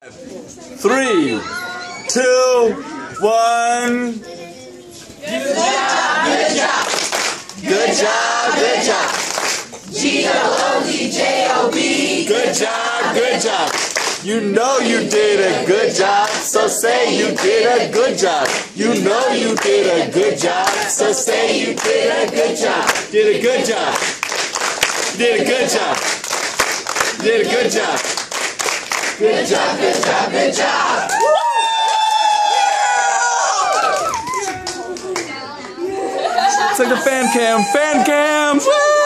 3, 2, 1. Good job, good job. Good job, good job. G-O-O-D-J-O-B. Good job, good job. You know you did a good job, so say you did a good job. You know you did a good job, so say you did a good job. Did a good job. Did a good job. Did a good job. Good job, good job, good job. It's like the fan cam. Fan cam! Woo!